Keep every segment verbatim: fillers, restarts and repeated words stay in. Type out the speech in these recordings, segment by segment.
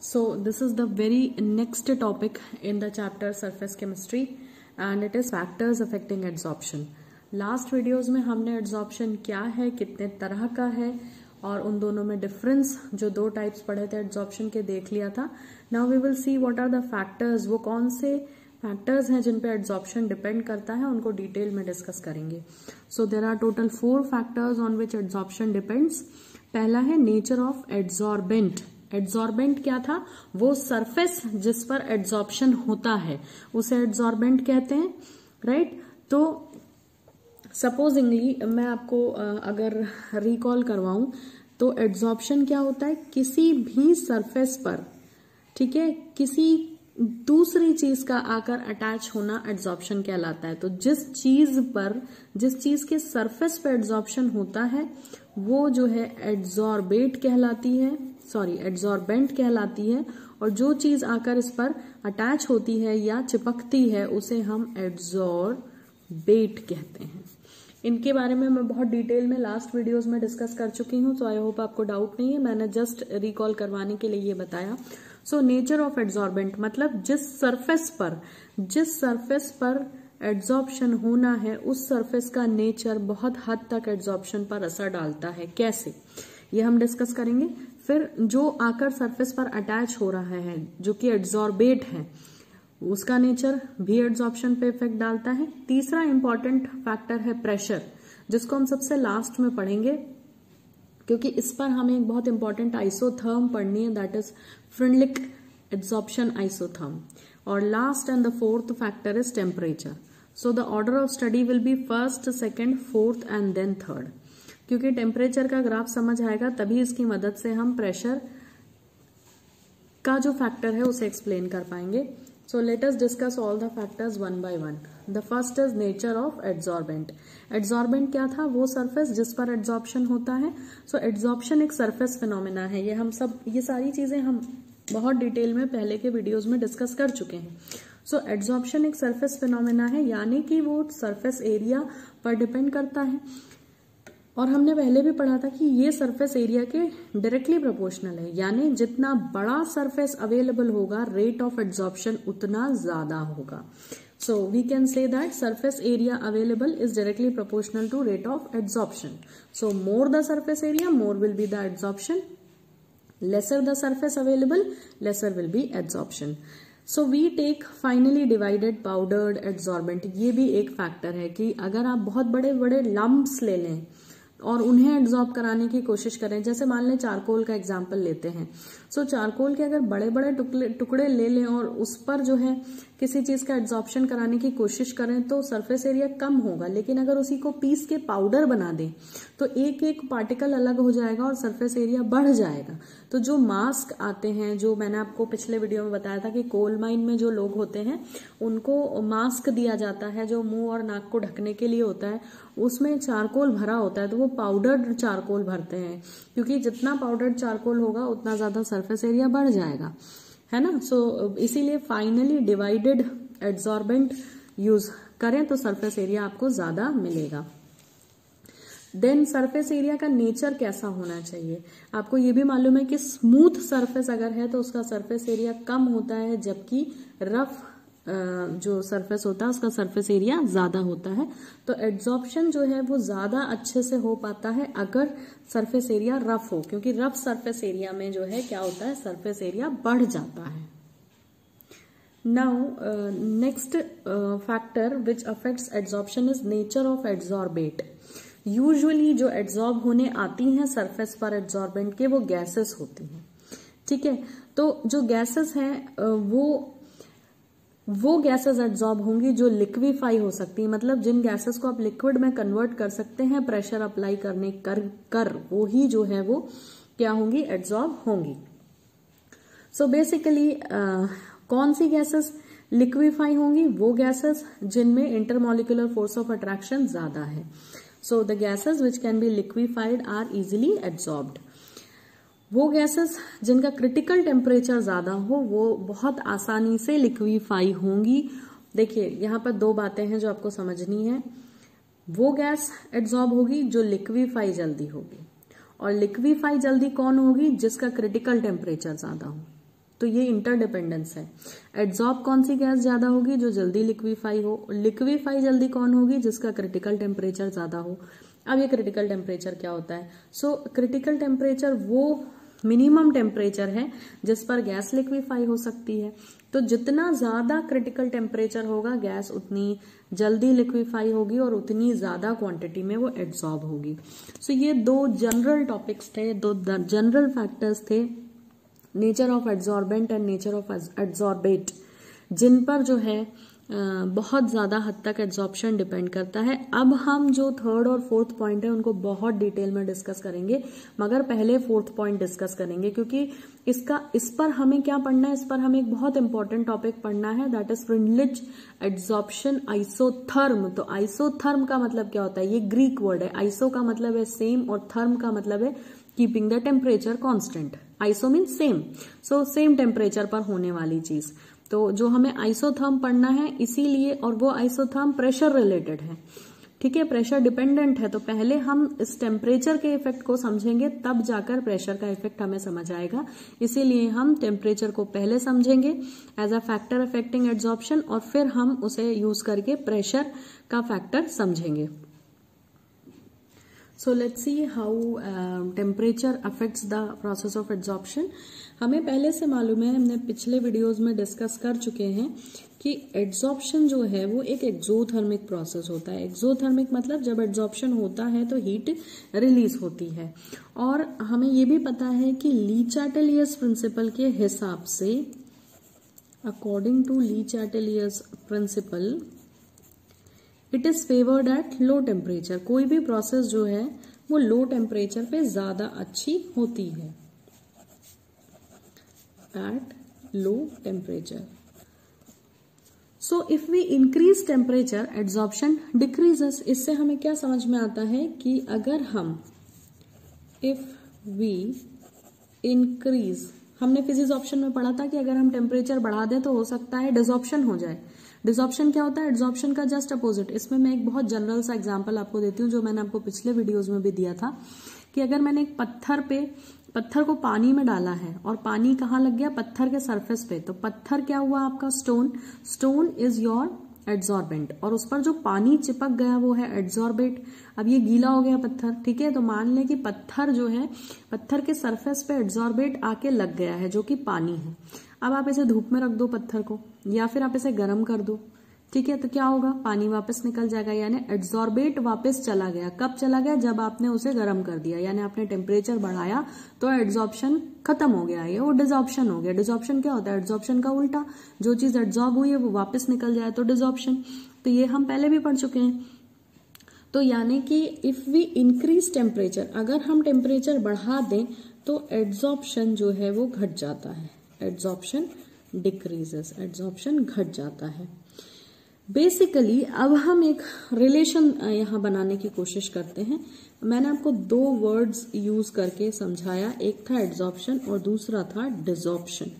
So this is the very next topic in the chapter surface chemistry and it is factors affecting adsorption. Last videos में हमने adsorption क्या है, कितने तरह का है और उन दोनों में डिफरेंस जो दो टाइप्स पढ़े थे adsorption के देख लिया था. Now we will see what are the factors, वो कौन से फैक्टर्स हैं जिन पे adsorption डिपेंड करता है, उनको डिटेल में डिस्कस करेंगे. So there are total four factors on which adsorption depends. पहला है नेचर ऑफ एड्सॉर्बेंट. एड्सॉर्बेंट क्या था? वो सरफेस जिस पर एड्सॉर्प्शन होता है उसे एड्सॉर्बेंट कहते हैं, राइट. तो सपोजिंगली मैं आपको अगर रिकॉल करवाऊं तो एड्सॉर्प्शन क्या होता है? किसी भी सरफेस पर, ठीक है, किसी दूसरी चीज का आकर अटैच होना एड्सॉर्प्शन कहलाता है. तो जिस चीज पर, जिस चीज के सरफेस पर एड्सॉर्प्शन होता है वो जो है एड्सॉर्बेट कहलाती है, सॉरी एड्सॉर्बेंट कहलाती है. और जो चीज आकर इस पर अटैच होती है या चिपकती है उसे हम एड्सॉर्बेट कहते हैं. इनके बारे में मैं बहुत डिटेल में लास्ट वीडियोस में डिस्कस कर चुकी हूं, तो आई होप आपको डाउट नहीं है. मैंने जस्ट रिकॉल करवाने के लिए ये बताया. सो नेचर ऑफ एड्सॉर्बेंट मतलब जिस सरफेस पर जिस सरफेस पर एड्सॉर्प्शन होना है उस सरफेस का नेचर बहुत हद तक एड्सॉर्प्शन पर असर डालता है. कैसे, ये हम डिस्कस करेंगे. फिर जो आकर सरफेस पर अटैच हो रहा है जो कि एड्सॉर्बेट है उसका नेचर भी एड्सॉर्प्शन पे इफेक्ट डालता है. तीसरा इंपॉर्टेंट फैक्टर है प्रेशर, जिसको हम सबसे लास्ट में पढ़ेंगे क्योंकि इस पर हमें एक बहुत इंपॉर्टेंट आइसोथर्म पढ़नी है, that is Freundlich adsorption isotherm. और last and the fourth factor is temperature. So the order of study will be first, second, fourth and then third. क्योंकि टेम्परेचर का ग्राफ समझ आएगा तभी इसकी मदद से हम प्रेशर का जो फैक्टर है उसे एक्सप्लेन कर पाएंगे. So let us discuss all the factors one by one. The first is nature of adsorbent. Adsorbent क्या था? वो सरफेस जिस पर एड्सॉर्प्शन होता है. सो so, एड्सॉर्प्शन एक सरफेस फिनोमेना है. ये हम सब ये सारी चीजें हम बहुत डिटेल में पहले के वीडियोस में डिस्कस कर चुके हैं. सो so, एड्सॉर्प्शन एक सरफेस फिनोमेना है, यानी कि वो सरफेस एरिया पर डिपेंड करता है. और हमने पहले भी पढ़ा था कि ये सरफेस एरिया के डायरेक्टली प्रोपोर्शनल है, यानी जितना बड़ा सरफेस अवेलेबल होगा रेट ऑफ एड्सॉर्प्शन उतना ज्यादा होगा. So we can say that surface area available is directly proportional to rate of adsorption. So more the surface area more will be the adsorption, lesser the surface available lesser will be adsorption. So we take finally divided powdered adsorbent. ये भी एक factor है कि अगर आप बहुत बड़े बड़े लम्प्स ले लें और उन्हें एड्सॉर्ब कराने की कोशिश करें, जैसे मान लें चारकोल का एग्जांपल लेते हैं. सो so, चारकोल के अगर बड़े बड़े टुकड़े टुकड़े ले लें और उस पर जो है किसी चीज का एड्सॉर्प्शन कराने की कोशिश करें तो सरफेस एरिया कम होगा. लेकिन अगर उसी को पीस के पाउडर बना दें तो एक एक पार्टिकल अलग हो जाएगा और सरफेस एरिया बढ़ जाएगा. तो जो मास्क आते हैं, जो मैंने आपको पिछले वीडियो में बताया था कि कोल माइन में जो लोग होते हैं उनको मास्क दिया जाता है जो मुंह और नाक को ढकने के लिए होता है, उसमें चारकोल भरा होता है तो वो पाउडर्ड चारकोल भरते हैं, क्योंकि जितना पाउडर्ड चारकोल होगा उतना ज्यादा सरफेस एरिया बढ़ जाएगा, है ना. सो so, इसीलिए फाइनली डिवाइडेड एड्सॉर्बेंट यूज करें तो सरफेस एरिया आपको ज्यादा मिलेगा. देन सरफेस एरिया का नेचर कैसा होना चाहिए? आपको ये भी मालूम है कि स्मूथ सरफेस अगर है तो उसका सरफेस एरिया कम होता है, जबकि रफ जो सरफेस होता है उसका सरफेस एरिया ज्यादा होता है. तो एड्सॉर्प्शन जो है वो ज्यादा अच्छे से हो पाता है अगर सरफेस एरिया रफ हो, क्योंकि रफ सरफेस एरिया में जो है क्या होता है, सरफेस एरिया बढ़ जाता है. Now next factor which affects adsorption is nature of adsorbate. Usually जो एड्सॉर्ब होने आती हैं सरफेस पर एड्सॉर्बेंट के वो गैसेस होती हैं, ठीक है. तो जो गैसेस हैं वो वो गैसेस एड्सॉर्ब होंगी जो लिक्विफाई हो सकती है, मतलब जिन गैसेस को आप लिक्विड में कन्वर्ट कर सकते हैं प्रेशर अप्लाई करने कर कर वो ही जो है वो क्या होंगी, एड्सॉर्ब होंगी. सो बेसिकली कौन सी गैसेस लिक्विफाई होंगी? वो गैसेस जिनमें इंटरमॉलिक्यूलर फोर्स ऑफ अट्रैक्शन ज्यादा है. So the gases which can be liquefied are easily adsorbed. वो गैसेस जिनका क्रिटिकल टेम्परेचर ज्यादा हो वो बहुत आसानी से लिक्विफाई होंगी. देखिए यहाँ पर दो बातें हैं जो आपको समझनी है. वो गैस एड्सॉर्ब होगी जो लिक्विफाई जल्दी होगी, और लिक्विफाई जल्दी कौन होगी? जिसका क्रिटिकल टेम्परेचर ज्यादा हो. तो ये इंटरडिपेंडेंस है। एड्सॉर्ब कौन सी गैस ज्यादा होगी? जो जल्दी लिक्विफाई हो। लिक्विफाई जल्दी कौन होगी? जिसका क्रिटिकल टेम्परेचर ज्यादा हो। अब ये क्रिटिकल टेम्परेचर क्या होता है? सो क्रिटिकल टेम्परेचर वो मिनिमम टेम्परेचर है जिस पर गैस लिक्विफाई हो सकती है। तो जितना ज्यादा क्रिटिकल टेम्परेचर होगा गैस उतनी जल्दी लिक्विफाई होगी और उतनी ज्यादा क्वांटिटी में वो एड्सॉर्ब होगी। सो so, ये दो जनरल टॉपिक्स थे, दो जनरल फैक्टर्स थे, nature of adsorbent and nature of adsorbate, जिन पर जो है बहुत ज्यादा हद तक एड्सॉर्प्शन डिपेंड करता है। अब हम जो थर्ड और फोर्थ पॉइंट है उनको बहुत डिटेल में डिस्कस करेंगे, मगर पहले फोर्थ पॉइंट डिस्कस करेंगे क्योंकि इसका इस पर हमें क्या पढ़ना है? इस पर हमें एक बहुत इंपॉर्टेंट टॉपिक पढ़ना है, that is Freundlich adsorption isotherm. तो आइसोथर्म का मतलब क्या होता है? ये ग्रीक वर्ड है। आइसो का मतलब है सेम और थर्म का मतलब है keeping the temperature constant. Iso mean same, so same temperature पर होने वाली चीज। तो जो हमें आइसोथर्म पढ़ना है इसीलिए, और वो आइसोथर्म प्रेशर रिलेटेड है, ठीक है, प्रेशर डिपेंडेंट है। तो पहले हम इस टेम्परेचर के इफेक्ट को समझेंगे, तब जाकर प्रेशर का इफेक्ट हमें समझ आएगा। इसीलिए हम टेम्परेचर को पहले समझेंगे as a factor affecting adsorption, और फिर हम उसे यूज करके प्रेशर का फैक्टर समझेंगे। So let's see how uh, temperature affects the process of adsorption. हमें पहले से मालूम है, हमने पिछले वीडियोस में डिस्कस कर चुके हैं कि एड्सॉर्प्शन जो है वो एक एक्सोथर्मिक प्रोसेस होता है। एक्सोथर्मिक मतलब जब एड्सॉर्प्शन होता है तो हीट रिलीज होती है। और हमें ये भी पता है कि ली चार्टेलियस प्रिंसिपल के हिसाब से, according to Le Chatelier's principle, it is favoured at low temperature. कोई भी प्रोसेस जो है वो लो टेम्परेचर पे ज्यादा अच्छी होती है, at low temperature. So if we increase temperature adsorption decreases. इससे हमें क्या समझ में आता है कि अगर हम, इफ वी इंक्रीज, हमने फिजिक्स ऑप्शन में पढ़ा था कि अगर हम टेम्परेचर बढ़ा दें तो हो सकता है डिसऑप्शन हो जाए। डिसऑप्शन क्या होता है? एड्सॉर्प्शन का जस्ट अपोजिट। इसमें मैं एक बहुत जनरल सा एग्जांपल आपको देती हूँ जो मैंने आपको पिछले वीडियोस में भी दिया था, कि अगर मैंने एक पत्थर पे पत्थर को पानी में डाला है और पानी कहाँ लग गया? पत्थर के सरफेस पे। तो पत्थर क्या हुआ आपका? Stone. Stone is your adsorbent, और उस पर जो पानी चिपक गया वो है एड्सॉर्बेट। अब ये गीला हो गया पत्थर, ठीक है, तो मान लें कि पत्थर जो है, पत्थर के सरफेस पे एड्सॉर्बेट आके लग गया है जो कि पानी है। अब आप इसे धूप में रख दो पत्थर को, या फिर आप इसे गर्म कर दो, ठीक है, तो क्या होगा? पानी वापस निकल जाएगा, यानी एड्सॉर्बेट वापस चला गया। कब चला गया? जब आपने उसे गर्म कर दिया, यानी आपने टेम्परेचर बढ़ाया तो एड्सॉर्प्शन खत्म हो गया है, वो डिसऑप्शन हो गया। डिसऑप्शन क्या होता है? एड्सॉर्प्शन का उल्टा, जो चीज एड्सॉर्ब हुई है वो वापस निकल जाए तो डिसऑप्शन। तो ये हम पहले भी पढ़ चुके हैं। तो यानी कि इफ वी इंक्रीज टेम्परेचर, अगर हम टेम्परेचर बढ़ा दें तो एड्सॉर्प्शन जो है वो घट जाता है, एड्सॉर्प्शन डिक्रीजेस, एड्सॉर्प्शन घट जाता है। बेसिकली अब हम एक रिलेशन यहां बनाने की कोशिश करते हैं। मैंने आपको दो वर्ड्स यूज करके समझाया, एक था एड्सॉर्प्शन और दूसरा था डिसऑप्शन।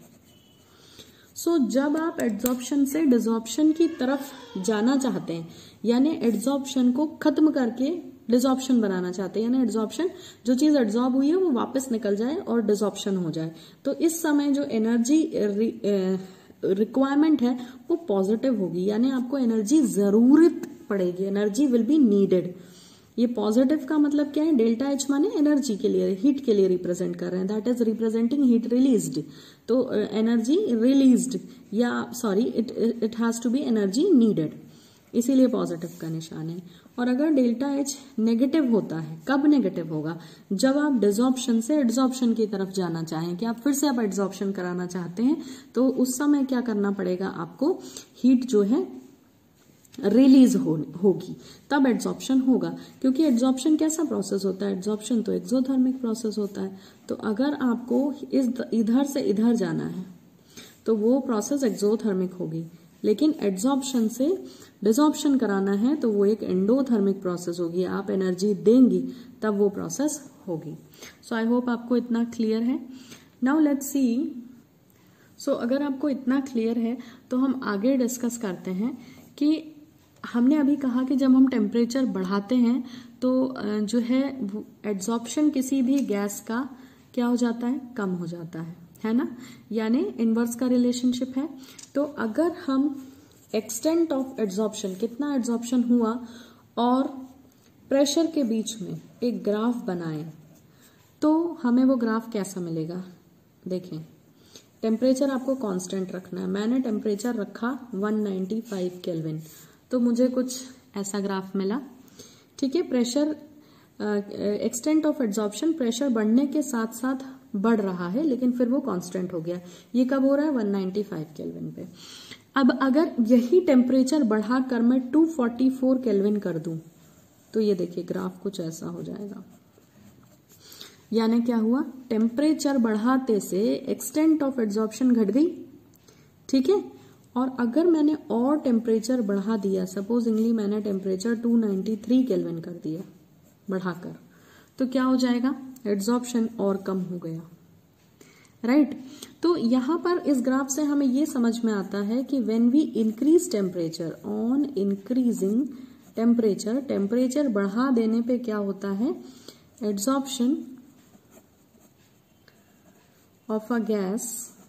सो so, जब आप एड्सॉर्प्शन से डिसऑप्शन की तरफ जाना चाहते हैं, यानी एड्सॉर्प्शन को खत्म करके डिसऑप्शन बनाना चाहते हैं, यानी एड्सॉर्प्शन, जो चीज एड्सॉर्ब हुई है वो वापस निकल जाए और डिसऑप्शन हो जाए, तो इस समय जो एनर्जी रिक्वायरमेंट है वो पॉजिटिव होगी, यानी आपको एनर्जी जरूरत पड़ेगी, एनर्जी विल बी नीडेड। ये पॉजिटिव का मतलब क्या है? डेल्टा एच माने एनर्जी के लिए, हीट के लिए रिप्रेजेंट कर रहे हैं, that is representing heat released. तो एनर्जी रिलीज्ड, या sorry it it has to be energy needed, इसीलिए पॉजिटिव का निशान है। और अगर डेल्टा एच नेगेटिव होता है, कब नेगेटिव होगा? जब आप डिसऑप्शन से एड्सॉर्प्शन की तरफ जाना चाहें, कि आप फिर से आप एड्सॉर्प्शन कराना चाहते हैं, तो उस समय क्या करना पड़ेगा आपको? हीट जो है रिलीज हो, होगी, तब एड्सॉर्प्शन होगा। क्योंकि एड्सॉर्प्शन कैसा प्रोसेस होता है? एड्सॉर्प्शन तो एक्सोथर्मिक प्रोसेस होता है। तो अगर आपको इस इधर से इधर जाना है तो वो प्रोसेस एक्सोथर्मिक होगी, लेकिन एड्सॉर्प्शन से डिसऑप्शन कराना है तो वो एक एंडोथर्मिक प्रोसेस होगी, आप एनर्जी देंगी तब वो प्रोसेस होगी। सो आई होप आपको इतना क्लियर है। नाउ लेट्स सी, सो अगर आपको इतना क्लियर है तो हम आगे डिस्कस करते हैं कि हमने अभी कहा कि जब हम टेम्परेचर बढ़ाते हैं तो जो है एड्सॉर्प्शन किसी भी गैस का क्या हो जाता है? कम हो जाता है। है ना, यानी इनवर्स का रिलेशनशिप है। तो अगर हम एक्सटेंट ऑफ एड्सॉर्प्शन, कितना एड्सॉर्प्शन हुआ और प्रेशर के बीच में एक ग्राफ बनाए तो हमें वो ग्राफ कैसा मिलेगा। देखें, टेम्परेचर आपको कांस्टेंट रखना है, मैंने टेम्परेचर रखा एक सौ पचानवे केल्विन, तो मुझे कुछ ऐसा ग्राफ मिला। ठीक है, pressure extent of adsorption, pressure बढ़ने के साथ साथ बढ़ रहा है लेकिन फिर वो कांस्टेंट हो गया। ये कब हो रहा है, एक सौ पचानवे केल्विन पे। अब अगर यही टेम्परेचर बढ़ाकर मैं दो सौ चौवालीस केल्विन कर दूं तो ये देखिए ग्राफ कुछ ऐसा हो जाएगा। यानी क्या हुआ, टेम्परेचर बढ़ाते से एक्सटेंट ऑफ एड्सॉर्प्शन घट गई। ठीक है, और अगर मैंने और टेम्परेचर बढ़ा दिया, सपोजिंगली मैंने टेम्परेचर दो सौ तिरानवे केल्विन कर दिया बढ़ाकर, तो क्या हो जाएगा, एड्सॉर्प्शन और कम हो गया। Right right? तो यहां पर इस ग्राफ से हमें ये समझ में आता है कि when we increase temperature, on increasing temperature, temperature बढ़ा देने पे क्या होता है, adsorption of a gas,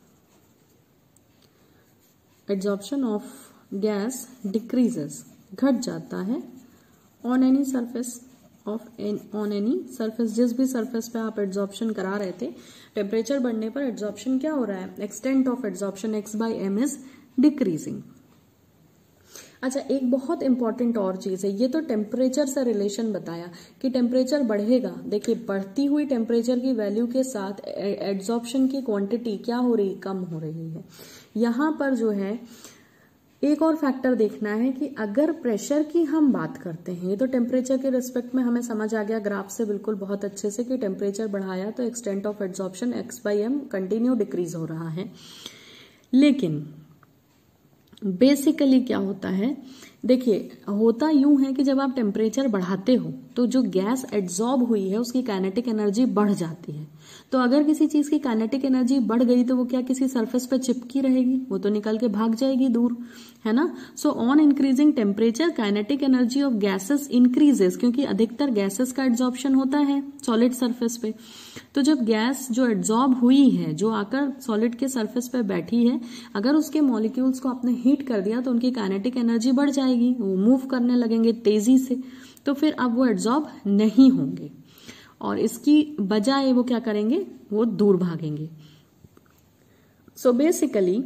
adsorption of gas decreases, घट जाता है on any surface of on any surface, जिस भी सरफेस पे आप एड्सॉर्प्शन करा रहे थे, टेम्परेचर बढ़ने पर एड्सॉर्प्शन क्या हो रहा है, extent of adsorption x by m is decreasing. अच्छा, एक बहुत इंपॉर्टेंट और चीज है, ये तो टेम्परेचर से रिलेशन बताया कि टेम्परेचर बढ़ेगा। देखिए, बढ़ती हुई टेम्परेचर की वैल्यू के साथ एड्सॉर्प्शन की क्वांटिटी क्या हो रही, कम हो रही है। यहां पर जो है एक और फैक्टर देखना है कि अगर प्रेशर की हम बात करते हैं, तो टेम्परेचर के रिस्पेक्ट में हमें समझ आ गया ग्राफ से बिल्कुल बहुत अच्छे से कि टेम्परेचर बढ़ाया तो extent of adsorption x by m continue decrease हो रहा है। लेकिन बेसिकली क्या होता है, देखिए होता यूं है कि जब आप टेम्परेचर बढ़ाते हो तो जो गैस एड्सॉर्ब हुई है उसकी काइनेटिक एनर्जी बढ़ जाती है। तो अगर किसी चीज की काइनेटिक एनर्जी बढ़ गई तो वो क्या किसी सरफेस पे चिपकी रहेगी, वो तो निकल के भाग जाएगी दूर, है ना। So on increasing temperature kinetic energy of gases increases, क्योंकि अधिकतर गैसेस का एड्सॉर्प्शन होता है सॉलिड सरफेस पे। तो जब गैस जो एड्सॉर्ब हुई है, जो आकर सॉलिड के सरफेस पे बैठी है, अगर उसके मॉलिक्यूल्स को आपने हीट कर दिया तो उनकी काइनेटिक एनर्जी बढ़ जाएगी, वो मूव करने लगेंगे तेजी से, तो फिर अब वो एड्सॉर्ब नहीं होंगे और इसकी बजाय वो क्या करेंगे, वो दूर भागेंगे। सो बेसिकली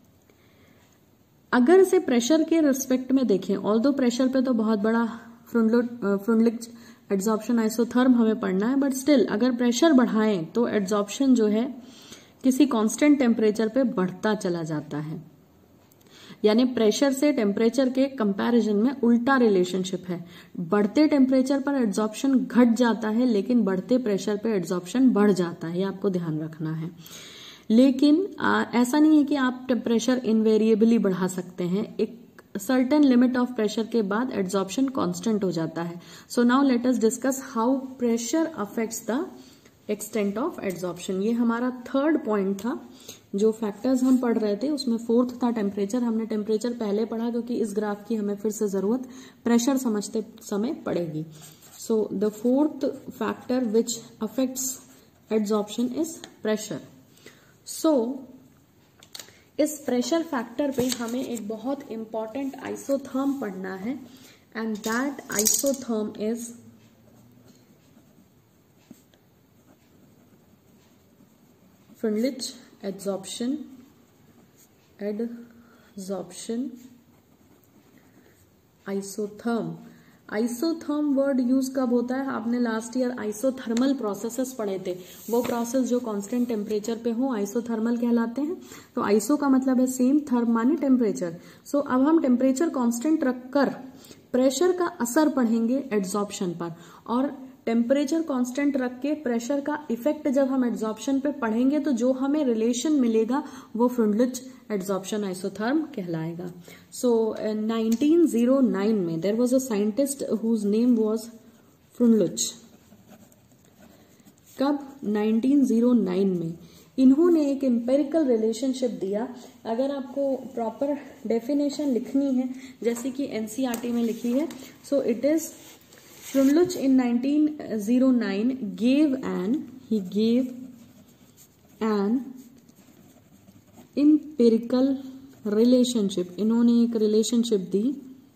अगर इसे प्रेशर के रिस्पेक्ट में देखें, ऑल्दो प्रेशर पे तो बहुत बड़ा फ्रुंडलिच एड्सॉर्प्शन आइसोथर्म हमें पढ़ना है, बट स्टिल अगर प्रेशर बढ़ाएं तो एड्सॉर्प्शन जो है किसी कांस्टेंट टेम्परेचर पे बढ़ता चला जाता है। यानी प्रेशर से टेम्परेचर के कंपैरिजन में उल्टा रिलेशनशिप है। बढ़ते टेम्परेचर पर एड्सॉर्प्शन घट जाता है लेकिन बढ़ते प्रेशर पे एड्सॉर्प्शन बढ़ जाता है, ये आपको ध्यान रखना है। लेकिन आ, ऐसा नहीं है कि आप प्रेशर इनवेरिएबली बढ़ा सकते हैं, एक सर्टेन लिमिट ऑफ प्रेशर के बाद एड्सॉर्प्शन कांस्टेंट हो जाता है। So now let us discuss how pressure affects the extent of adsorption. ये हमारा थर्ड पॉइंट था, जो फैक्टर्स हम पढ़ रहे थे उसमें फोर्थ था टेम्परेचर। हमने टेम्परेचर पहले पढ़ा क्योंकि इस ग्राफ की हमें फिर से जरूरत प्रेशर समझते समय पड़ेगी। So the fourth factor which affects adsorption is pressure. So इस प्रेशर फैक्टर पे हमें एक बहुत इंपॉर्टेंट आइसोथर्म पढ़ना है, and that isotherm is Freundlich adsorption adsorption isotherm. Isotherm word use कब होता है, आपने लास्ट ईयर आइसोथर्मल प्रोसेसेस पढ़े थे, वो प्रोसेस जो कांस्टेंट टेम्परेचर पे हो आइसोथर्मल कहलाते हैं। तो आइसो का मतलब है सेम, थर्म माने टेम्परेचर। सो अब हम टेम्परेचर कांस्टेंट रखकर प्रेशर का असर पढ़ेंगे एड्सॉर्प्शन पर, और टेम्परेचर कांस्टेंट रख के प्रेशर का इफेक्ट जब हम एड्सॉर्प्शन पे पढ़ेंगे तो जो हमें रिलेशन मिलेगा वो फ्रुंडलिच एड्सॉर्प्शन आइसोथर्म कहलाएगा। सो नाइनटीन ओ नाइन में there was a scientist whose name was Freundlich. कब, नाइनटीन ओ नाइन में इन्होंने एक एम्पेरिकल रिलेशनशिप दिया। अगर आपको प्रॉपर डेफिनेशन लिखनी है जैसे कि एनसीईआरटी में लिखी है, so it is Frunlich in nineteen oh nine gave an he gave an empirical relationship, इन्होंने एक रिलेशनशिप दी,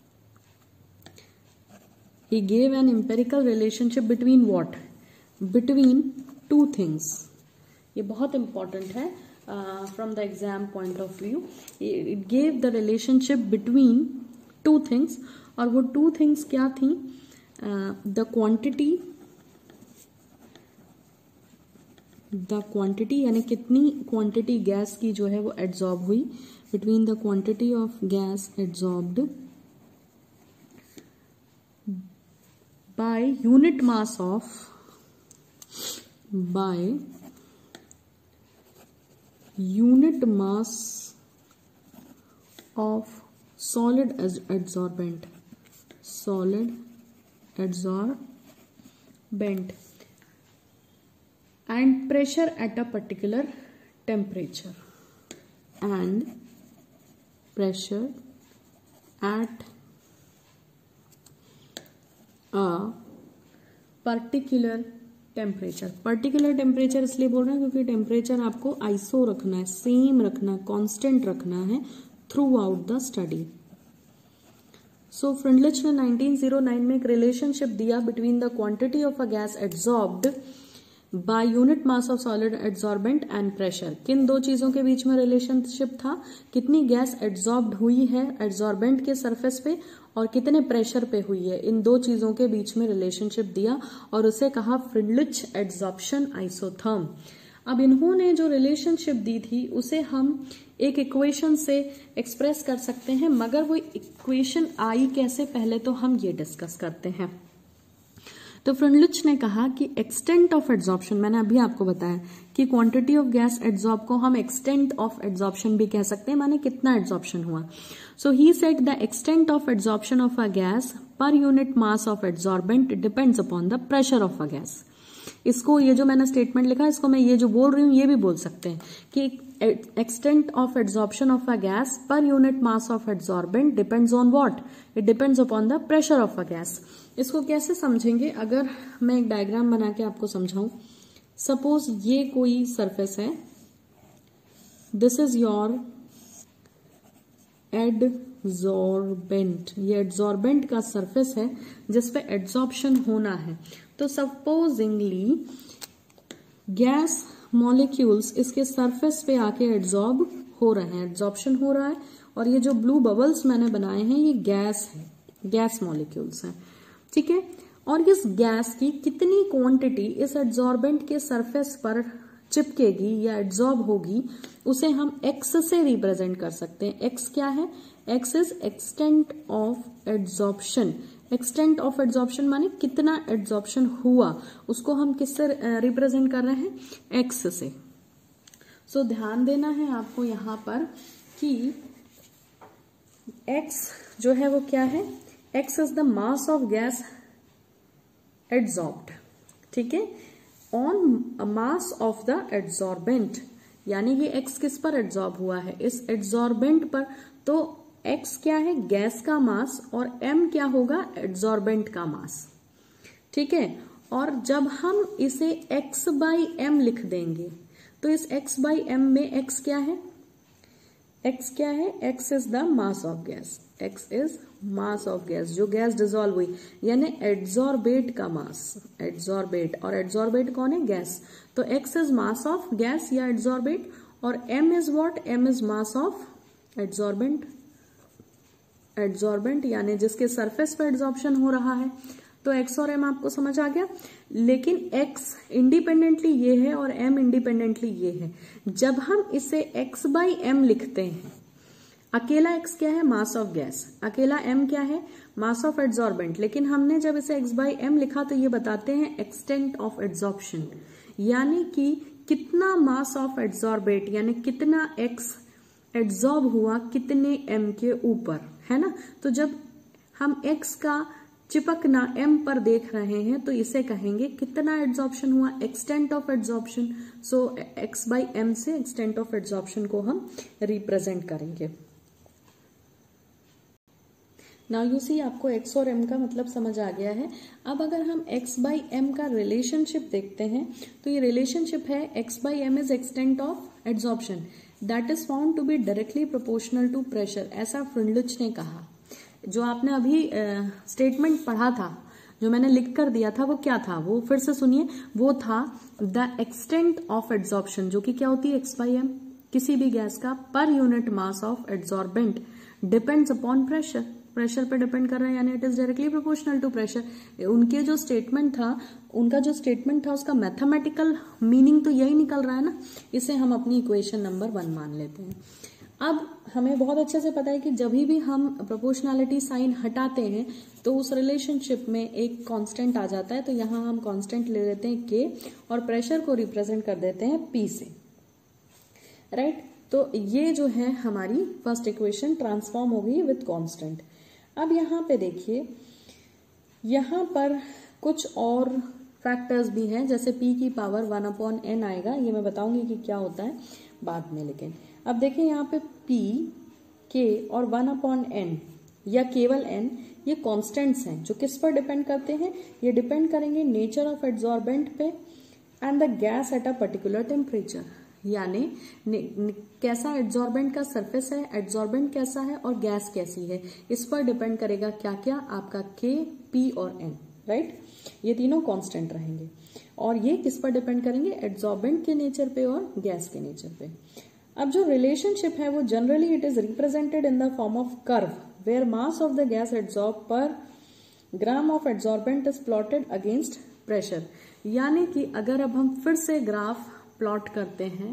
he gave an empirical relationship between what, between two things. ये बहुत इंपॉर्टेंट है from the exam point of view. It gave the relationship between two things, और वो two things क्या थी, द क्वांटिटी, द क्वांटिटी यानी कितनी क्वांटिटी गैस की जो है वो एड्सॉर्ब हुई, between the quantity of gas adsorbed by unit mass of, by unit mass of solid adsorbent, solid adsorbent and pressure at a particular temperature, and pressure at a particular temperature. Particular temperature इसलिए बोल रहे हैं क्योंकि temperature आपको iso रखना है, same रखना है, कांस्टेंट रखना है throughout the study. So Freundlich ने नाइनटीन ओ नाइन में एक रिलेशनशिप दिया between the quantity of a gas adsorbed by unit mass of solid adsorbent and pressure. किन दो चीजों के बीच में रिलेशनशिप था, कितनी गैस एड्सॉर्ब्ड हुई है एड्सॉर्बेंट के सरफेस पे और कितने प्रेशर पे हुई है, इन दो चीजों के बीच में रिलेशनशिप दिया और उसे कहा फ्रिंडलिच एड्सॉर्प्शन आइसोथर्म. अब इन्होंने जो रिलेशनशिप दी थी उसे हम एक इक्वेशन से एक्सप्रेस कर सकते हैं, मगर वो इक्वेशन आई कैसे पहले तो हम ये डिस्कस करते हैं. तो फ्रिंडलिच ने कहा कि एक्सटेंट ऑफ एड्सॉर्प्शन, मैंने अभी आपको बताया कि क्वांटिटी ऑफ गैस एड्सॉर्ब को हम एक्सटेंट ऑफ एड्सॉर्प्शन भी कह सकते हैं, माने कितना एड्सॉर्प्शन हुआ. So he said the extent of adsorption of a gas per unit mass of adsorbent depends upon the pressure of a gas. इसको, ये जो मैंने स्टेटमेंट लिखा है, इसको मैं ये जो बोल रही हूं ये भी बोल सकते हैं कि extent of adsorption of a gas per unit mass of adsorbent depends on what, it depends upon the pressure of a gas. इसको कैसे समझेंगे, अगर मैं एक डायग्राम बना के आपको समझाऊं. सपोज ये कोई सरफेस है, दिस इज योर एडसॉर्बेंट, ये एडसॉर्बेंट का सरफेस है जिसपे एड्सॉर्प्शन होना है. तो सपोजिंगली गैस मॉलिक्यूल्स इसके सरफेस पे आके एड्सॉर्ब हो रहे हैं, एड्सॉर्प्शन हो रहा है, और ये जो ब्लू बबल्स मैंने बनाए हैं ये गैस है, गैस मॉलिक्यूल्स हैं, ठीक है. और इस गैस की कितनी क्वांटिटी इस एड्सॉर्बेंट के सरफेस पर चिपकेगी या एड्सॉर्ब होगी उसे हम एक्स से रिप्रेजेंट कर सकते हैं. एक्स क्या है, x is extent of adsorption. Extent of adsorption माने कितना एड्सॉर्प्शन हुआ, उसको हम किससे रिप्रेजेंट कर रहे हैं, एक्स से. सो so, ध्यान देना है आपको यहां पर कि एक्स जो है वो क्या है, x is the mass of gas adsorbed, ठीक है, on mass of the adsorbent. यानी ये एक्स किस पर एड्सॉर्ब हुआ है, इस एड्सॉर्बेंट पर. तो एक्स क्या है, गैस का मास, और एम क्या होगा, एड्सॉर्बेंट का मास, ठीक है. और जब हम इसे एक्स बाई एम लिख देंगे तो इस एक्स बाई एम में एक्स क्या है, एक्स क्या है, x is the mass of gas, x is mass of gas, जो गैस डिसॉल्व हुई, यानी एड्सॉर्बेट का मास, एड्सॉर्बेट, और एड्सॉर्बेट कौन है, गैस. तो x is mass of gas या एड्सॉर्बेट, और m is what, m is mass of adsorbent, adsorbent यानी जिसके सरफेस पर एड्सॉर्प्शन हो रहा है. तो एक्स और एम आपको समझ आ गया. लेकिन एक्स इंडिपेंडेंटली ये है और एम इंडिपेंडेंटली ये है. जब हम इसे एक्स बाई एम लिखते हैं, अकेला एक्स क्या है, मास ऑफ गैस, अकेला एम क्या है, मास ऑफ एड्सॉर्बेंट. लेकिन हमने जब इसे एक्स बाई एम लिखा तो ये बताते हैं एक्सटेंट ऑफ एड्सॉर्प्शन, यानी कि कितना मास ऑफ एड्सॉर्बेट यानी कितना एक्स एड्सॉर्ब हुआ कितने एम के ऊपर, है ना. तो जब हम एक्स का चिपकना एम पर देख रहे हैं तो इसे कहेंगे कितना एड्सॉर्प्शन हुआ, extent of adsorption. So x by m से एक्सटेंट ऑफ एड्सॉर्प्शन को हम रिप्रेजेंट करेंगे. नाउ यू सी, आपको एक्स और एम का मतलब समझ आ गया है. अब अगर हम एक्स बाई एम का रिलेशनशिप देखते हैं तो ये रिलेशनशिप है x by m is extent of adsorption. That is found to be directly proportional to pressure, ऐसा फ्रिंडलिच ने कहा। जो आपने अभी स्टेटमेंट uh, पढ़ा था, जो मैंने लिख कर दिया था, वो क्या था, वो फिर से सुनिए। वो था द एक्सटेंट ऑफ एड्सॉर्प्शन, जो कि क्या होती है एक्स बाई एम, किसी भी गैस का per unit mass of adsorbent depends upon pressure, pressure पे डिपेंड कर रहा है, यानी it is directly proportional to pressure. उनके जो स्टेटमेंट था उनका जो स्टेटमेंट था उसका मैथमेटिकल मीनिंग तो यही निकल रहा है ना, इसे हम अपनी इक्वेशन नंबर वन मान लेते हैं। अब हमें बहुत अच्छे से पता है कि जब भी हम प्रोपोर्शनैलिटी साइन हटाते हैं तो उस रिलेशनशिप में एक कांस्टेंट आ जाता है, तो यहां हम कांस्टेंट ले लेते हैं के और प्रेशर को रिप्रेजेंट कर देते हैं पी से, राइट right? तो ये जो है हमारी फर्स्ट इक्वेशन ट्रांसफॉर्म हो गई विथ कांस्टेंट। अब यहाँ पे देखिए, यहाँ पर कुछ और फैक्टर्स भी हैं, जैसे p की पावर वन अपॉन एन आएगा, ये मैं बताऊंगी कि क्या होता है बाद में। लेकिन अब देखिए यहाँ पे p, k और वन अपॉन एन या केवल n ये कॉन्स्टेंट्स हैं जो किस पर डिपेंड करते हैं, ये डिपेंड करेंगे नेचर ऑफ एड्सॉर्बेंट पे and the gas at a particular temperature, यानी कैसा एड्सॉर्बेंट का सरफेस है, एड्सॉर्बेंट कैसा है और गैस कैसी है, इस पर डिपेंड करेगा क्या क्या, आपका के, पी और एन, राइट। ये तीनों कांस्टेंट रहेंगे और ये किस पर डिपेंड करेंगे, एड्सॉर्बेंट के नेचर पे और गैस के नेचर पे। अब जो रिलेशनशिप है वो generally it is represented in the form of curve where mass of the gas adsorb per gram of adsorbent is plotted against pressure, यानी कि अगर अब हम फिर से ग्राफ प्लॉट करते हैं,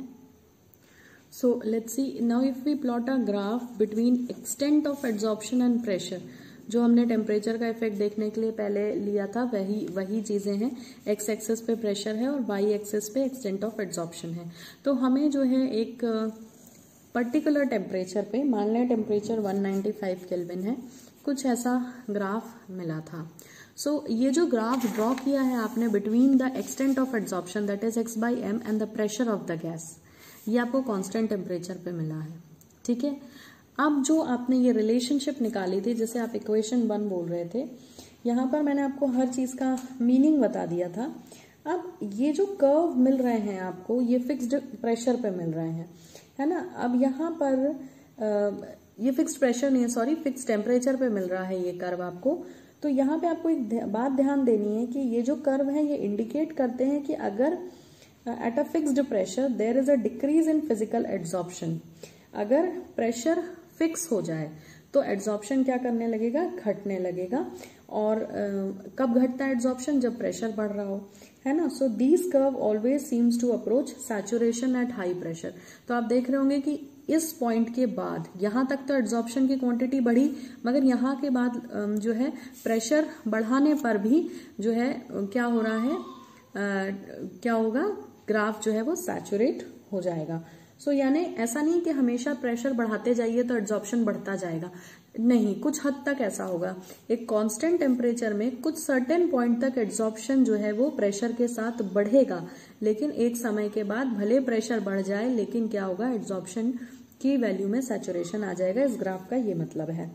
so let's see now if we plot a graph between extent of adsorption and pressure, जो हमने टेम्परेचर का इफेक्ट देखने के लिए पहले लिया था वही वही चीजें हैं, एक्स एक्सिस पे प्रेशर है और वाई एक्सिस पे एक्सटेंट ऑफ एड्सॉर्प्शन है। तो हमें जो है एक पर्टिकुलर टेम्परेचर पे, मान लें temperature one ninety five kelvin है, कुछ ऐसा ग्राफ मिला था। सो so, ये जो ग्राफ ड्रॉ किया है आपने between the extent of adsorption that is x by m and the pressure of the gas, ये आपको कांस्टेंट टेम्परेचर पे मिला है, ठीक है। अब जो आपने ये रिलेशनशिप निकाली थी, जैसे आप इक्वेशन वन बोल रहे थे, यहाँ पर मैंने आपको हर चीज का मीनिंग बता दिया था। अब ये जो कर्व मिल रहे हैं आपको, ये फिक्स्ड प्रेशर पे मिल रहे हैं, है ना। अब यहाँ पर आ, ये फिक्स्ड प्रेशर नहीं है, सॉरी फिक्स्ड टेम्परेचर पे मिल रहा है ये कर्व आपको। तो यहाँ पे आपको एक बात ध्यान देनी है कि ये जो कर्व है ये इंडिकेट करते हैं कि अगर at a fixed pressure there is a decrease in physical adsorption, अगर प्रेशर फिक्स हो जाए तो एड्सॉर्प्शन क्या करने लगेगा, घटने लगेगा। और uh, कब घटता है एड्सॉर्प्शन, जब प्रेशर बढ़ रहा हो, है ना। So these curve always seems to approach saturation at high pressure. तो आप देख रहे होंगे कि इस पॉइंट के बाद यहां तक तो एड्सॉर्प्शन की क्वांटिटी बढ़ी, मगर यहां के बाद जो है प्रेशर बढ़ाने पर भी जो है क्या हो रहा है, आ, क्या होगा, ग्राफ जो है वो सैचुरेट हो जाएगा। सो so, यानी ऐसा नहीं कि हमेशा प्रेशर बढ़ाते जाइए तो एड्सॉर्प्शन बढ़ता जाएगा, नहीं, कुछ हद तक ऐसा होगा। एक कांस्टेंट टेम्परेचर में कुछ सर्टेन पॉइंट तक एड्सॉर्प्शन जो है वो प्रेशर के साथ बढ़ेगा, लेकिन एक समय के बाद भले प्रेशर बढ़ जाए लेकिन क्या होगा, एड्सॉर्प्शन की वैल्यू में सैचुरेशन आ जाएगा। इस ग्राफ का ये मतलब है।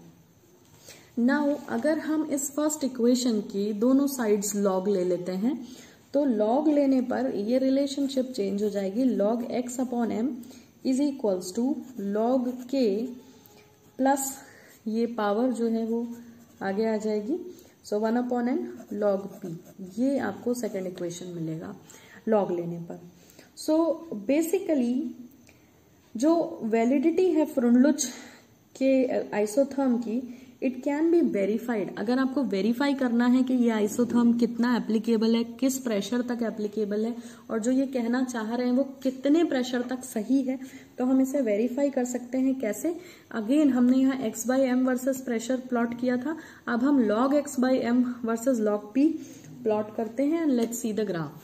नाउ अगर हम इस फर्स्ट इक्वेशन की दोनों साइड्स लॉग ले लेते हैं, तो लॉग लेने पर ये रिलेशनशिप चेंज हो जाएगी, log x upon m is equals to log k plus ये पावर जो है वो आगे आ जाएगी, so one upon n log p, ये आपको सेकेंड इक्वेशन मिलेगा लॉग लेने पर। सो so, बेसिकली जो वैलिडिटी है फ्रुंडलुच के आइसोथर्म की, इट कैन बी वेरीफाइड। अगर आपको वेरीफाई करना है कि ये आइसोथर्म कितना एप्लीकेबल है, किस प्रेशर तक एप्लीकेबल है, और जो ये कहना चाह रहे हैं वो कितने प्रेशर तक सही है, तो हम इसे वेरीफाई कर सकते हैं। कैसे? अगेन हमने यहाँ x by m versus pressure plot किया था, अब हम log x by m versus log p plot करते हैं। Let's see the graph.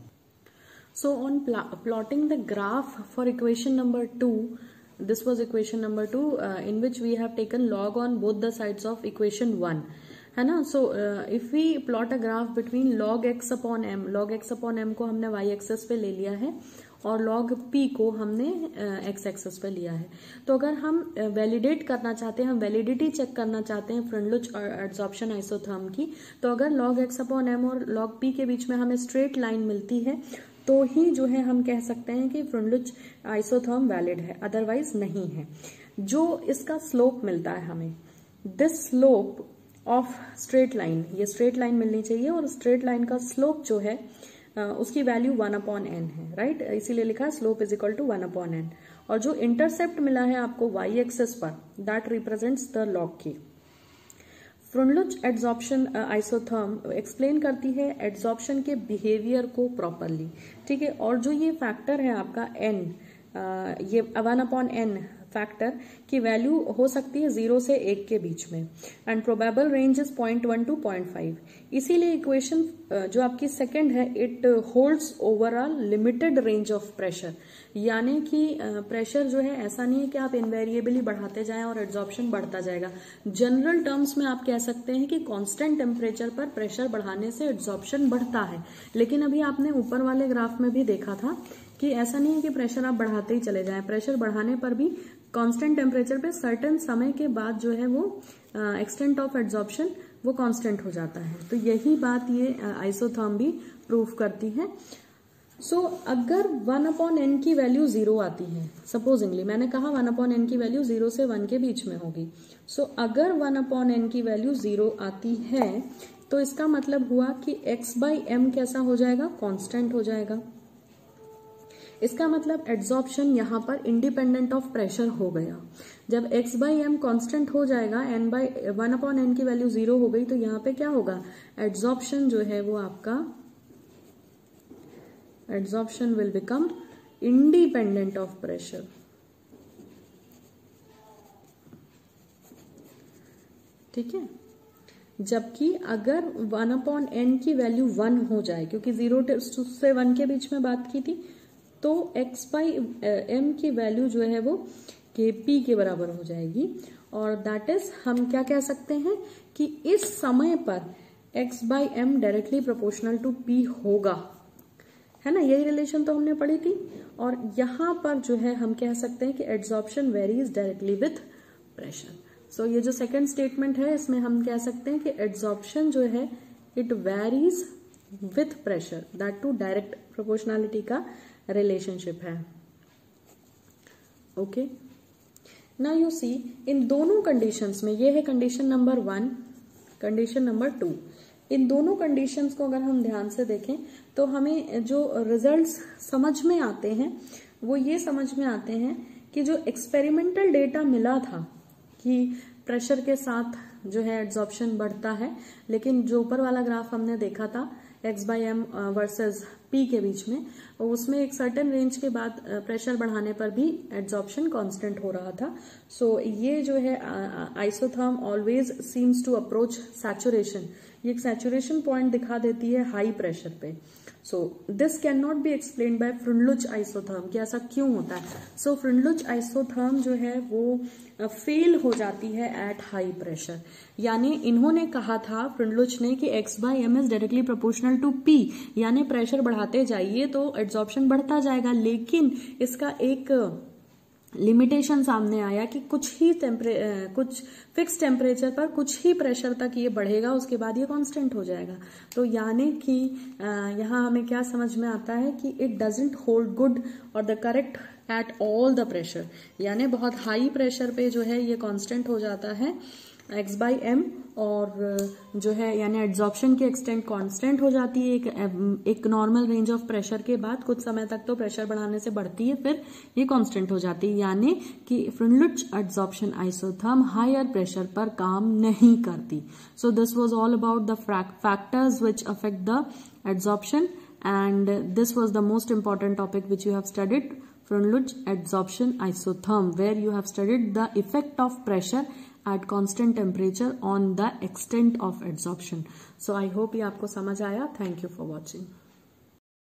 So on pl plotting the graph for equation number two, this was equation number two uh, in which we have taken log on both the sides of equation one, है ना। So uh, if we plot a graph between log x upon m, log x upon m को हमने y access पे ले लिया है और log p को हमने x एक्सेस पे लिया है। तो अगर हम वैलिडेट uh, करना चाहते हैं, हम वैलिडिटी चेक करना चाहते हैं फ्रुंडलुच और एड्सॉर्प्शन आइसोथर्म की, तो अगर log x अपॉन m और log p के बीच में हमें स्ट्रेट लाइन मिलती है तो ही जो है हम कह सकते हैं कि फ्रुनलुच आइसोथर्म वैलिड है, अदरवाइज नहीं है। जो इसका स्लोप मिलता है हमें, this slope of straight line, ये स्ट्रेट लाइन मिलनी चाहिए और स्ट्रेट लाइन का स्लोप जो है उसकी वैल्यू वन अपॉन एन है, राइट, इसीलिए लिखा है slope is equal to one upon n. और जो इंटरसेप्ट मिला है आपको वाई एक्सिस पर, that represents the log k. Freundlich adsorption isotherm explain करती है एड्सॉर्प्शन के बिहेवियर को प्रॉपरली, ठीक है। और जो ये फैक्टर है आपका एन, ये वन अपॉन एन फैक्टर की वैल्यू हो सकती है जीरो से एक के बीच में, and probable range is point one to point five. इसीलिए इक्वेशन जो आपकी सेकंड है, it holds over a limited range of pressure, यानी कि प्रेशर जो है ऐसा नहीं है कि आप इनवेरिएबली बढ़ाते जाएं और एड्सॉर्प्शन बढ़ता जाएगा। जनरल टर्म्स में आप कह सकते हैं कि कांस्टेंट टेम्परेचर पर प्रेशर बढ़ाने से एड्सॉर्प्शन बढ़ता है, लेकिन अभी आपने ऊपर वाले ग्राफ में भी देखा था कि ऐसा नहीं है कि प्रेशर आप बढ़ाते ही चले जाएं। प्रेशर बढ़ाने पर भी कांस्टेंट टेम्परेचर पे सर्टेन समय के बाद जो है वो एक्सटेंट ऑफ एड्सॉर्प्शन वो कांस्टेंट हो जाता है। तो यही बात ये आइसोथर्म भी प्रूव करती है। सो so, अगर वन अपॉन एन की वैल्यू जीरो आती है, सपोजिंगली मैंने कहा वन अपॉन एन की वैल्यू जीरो से वन के बीच में होगी। सो so, अगर वन अपॉन एन की वैल्यू जीरो आती है तो इसका मतलब हुआ कि एक्स बाई एम कैसा हो जाएगा, कांस्टेंट हो जाएगा। इसका मतलब एड्सॉर्प्शन यहाँ पर इंडिपेंडेंट ऑफ प्रेशर हो गया। जब x बाई एम कॉन्स्टेंट हो जाएगा, n by one upon n की वैल्यू जीरो हो गई, तो यहाँ पे क्या होगा, एड्सॉर्प्शन जो है वो आपका adsorption will become independent of pressure. ठीक है, जबकि अगर वन अपॉन एन की वैल्यू वन हो जाए, क्योंकि जीरो से वन के बीच में बात की थी, तो x बाई एम की वैल्यू जो है वो के पी के बराबर हो जाएगी। और दैट इज, हम क्या कह सकते हैं कि इस समय पर x by m directly proportional to p होगा, है ना, यही रिलेशन तो हमने पढ़ी थी। और यहां पर जो है हम कह सकते हैं कि adsorption varies directly with pressure. So ये जो सेकेंड स्टेटमेंट है, इसमें हम कह सकते हैं कि एड्सॉर्प्शन जो है it varies with pressure, that to direct proportionality का रिलेशनशिप है। ओके, नाउ यू सी इन दोनों कंडीशंस में, ये है condition number one, condition number two, इन दोनों कंडीशंस को अगर हम ध्यान से देखें तो हमें जो रिजल्ट्स समझ में आते हैं वो ये समझ में आते हैं कि जो एक्सपेरिमेंटल डेटा मिला था कि प्रेशर के साथ जो है एड्सॉर्प्शन बढ़ता है, लेकिन जो ऊपर वाला ग्राफ हमने देखा था x by m versus p के बीच में, उसमें एक सर्टेन रेंज के बाद प्रेशर बढ़ाने पर भी एड्सॉर्प्शन कांस्टेंट हो रहा था। सो so, ये जो है isotherm always seems to approach saturation, ये एक सैचुरेशन पॉइंट दिखा देती है हाई प्रेशर पे। So this can not be explain by Freundlich isotherm, कि ऐसा क्यों होता है। सो so, फ्रुनलुच आइसोथर्म जो है वो फेल uh, हो जाती है एट हाई प्रेशर, यानी इन्होंने कहा था फ्रुनलुच ने कि x by m is directly proportional to p, यानी प्रेशर बढ़ाते जाइए तो एड्सॉर्प्शन बढ़ता जाएगा, लेकिन इसका एक लिमिटेशन सामने आया कि कुछ ही टेम्परे कुछ फिक्स टेम्परेचर पर कुछ ही प्रेशर तक ये बढ़ेगा, उसके बाद ये कांस्टेंट हो जाएगा। तो यानी कि यहाँ हमें क्या समझ में आता है कि इट डजंट होल्ड गुड और the correct at all the pressure, यानी बहुत हाई प्रेशर पे जो है ये कांस्टेंट हो जाता है x बाई एम, और जो है यानी एड्सॉर्प्शन की एक्सटेंट कांस्टेंट हो जाती है एक एक नॉर्मल रेंज ऑफ प्रेशर के बाद, कुछ समय तक तो प्रेशर बढ़ाने से बढ़ती है, फिर ये कांस्टेंट हो जाती है, यानी कि Freundlich adsorption isotherm higher pressure पर काम नहीं करती। So this was all about the factors which affect the adsorption, and this was the most important topic which you have studied, Frunluch adsorption isotherm, where you have studied the effect of pressure at constant temperature on the extent of adsorption. So I hope ये आपको समझ आया. Thank you for watching.